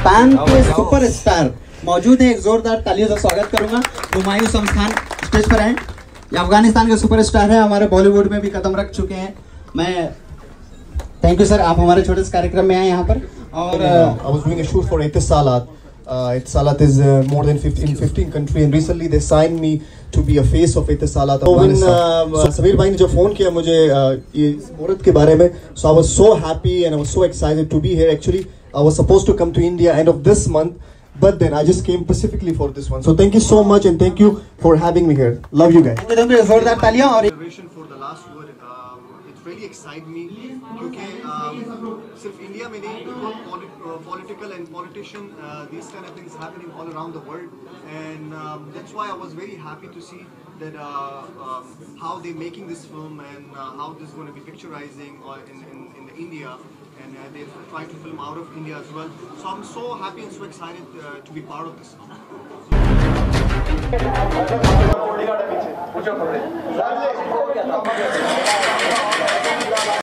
पान के सुपरस्टार मौजूद है। एक जोरदार तालियों से स्वागत करूंगा। हुमायूं समखान स्टेज पर हैं। ये अफगानिस्तान के सुपरस्टार हैं, हमारे बॉलीवुड में भी कदम रख चुके हैं। मैं थैंक यू सर, आप हमारे छोटे से कार्यक्रम में आए यहाँ पर। और I was doing a shoot for Etisalat. Etisalat is more than 15 countries, and recently they signed me to be a face of Etisalat. So when Sameer भाई ने जब फोन किया मुझे ये मुहूर्त के बारे में, so I was so happy and I was so excited to be here. Actually, I was supposed to come to India end of this month, but then I just came specifically for this one. So thank you so much and thank you for having me here. Love you guys. जोरदार तालियां। और For the last word, it really excited me क्योंकि सिर्फ India में नहीं, political and politician, these kind of things happening all around the world, and that's why I was very happy to see that how they're making this film and how this is going to be picturizing in India, and they're trying to film out of India as well. So I'm so happy and so excited to be part of this film.